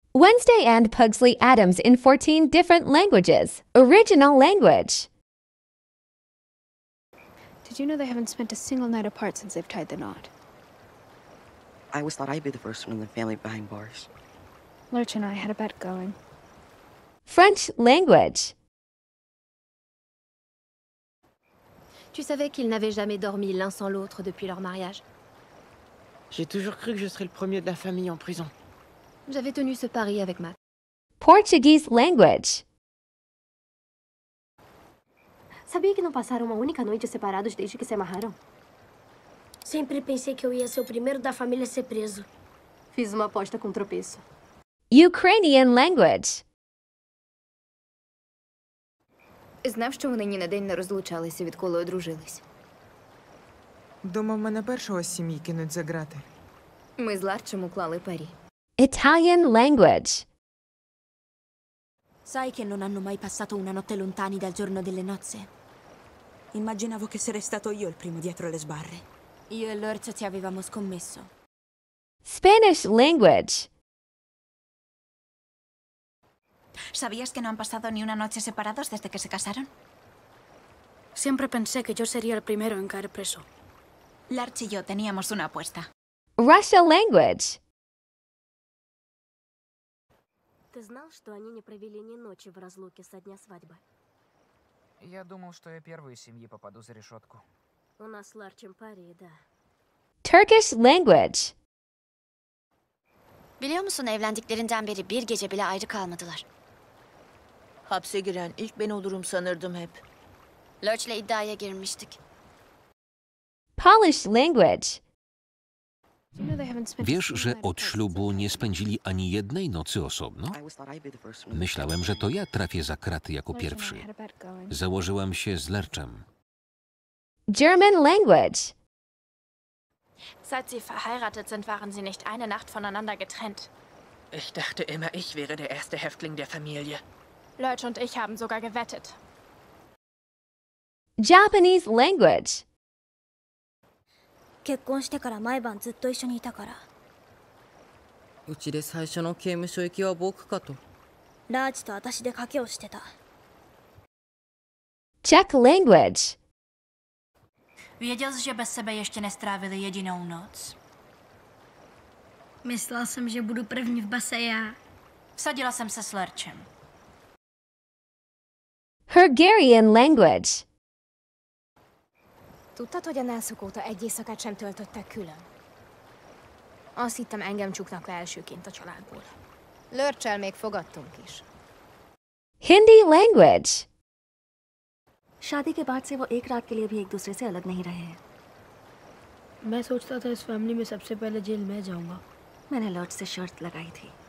Wednesday and Pugsley Addams in 14 different languages. Original language. Did you know they haven't spent a single night apart since they've tied the knot? I always thought I'd be the first one in the family behind bars. Lurch and I had a bet going. French language. Tu savais qu'ils n'avaient jamais dormi l'un sans l'autre depuis leur mariage? J'ai toujours cru que je serais le premier de la famille en prison. J'avais tenu ce pari avec Matt. Portuguese language. Sabia que não passaram uma única noite separados desde que se amarraram? Sempre pensei que eu ia ser o primeiro da família a ser preso. Fiz uma aposta com tropeço. Ukrainian language. Знав, що вони ні на день не розлучалися, відколи одружились. Думав, мене першого з сім'ї кинуть за грати. Ми з Ларчем уклали парі. Italian language. Sai che non hanno mai passato una notte lontani dal giorno delle nozze? Immaginavo che sarei stato io il primo dietro le sbarre. Io e Lurch ci avevamo scommesso. Spanish language. ¿Sabías que no han pasado ni una noche separados desde que se casaron? Siempre pensé que yo sería el primero en caer preso. Larch y yo teníamos una apuesta. Russian language. Ты знал, что они не провели ни ночи в разлуке со дня свадьбы? Я думал, что я первый из семьи попаду за решетку. У нас с Ларчем пари, да. Turkish language. Biliyor musun, evlendiklerinden beri bir gece bile ayrı kalmadılar. Hapse giren ilk ben olurum sanırdım hep. Lurch'le iddiaya girmiştik. Polish language. Wiesz, że od ślubu nie spędzili ani jednej nocy osobno? Myślałem, że to ja trafię za kraty jako pierwszy. Założyłem się z Lurchem. German language. Seit sie verheiratet sind, waren sie nicht eine Nacht voneinander getrennt. Ich dachte immer, ich wäre der erste Häftling der Familie. Lurch und ich haben sogar gewettet. Japanese language. 結婚してから毎晩ずっと一緒にいたから。 うちで最初の刑務所行きは僕かと。 ラーチと私で賭けをしてた。 Czech language. Věděl jsi, že bez sebe ještě nestrávili jedinou noc. Myslel jsem, že budu první v base já. Vsadila jsem se s Lurchem. Hurgarian language. Tudtad, hogy a nászok óta egy éjszakát sem töltöttek külön? Azt hittem, engem csuknak le elsőként a családból. Lurchel még fogadtunk is. Hindi language. शादी के बाद से वो एक रात के लिए भी एक दूसरे से अलग नहीं रहे हैं। मैं सोचता था इस फैमिली में सबसे पहले जेल मैं जाऊंगा। मैंने लॉर्ड से शर्त लगाई थी।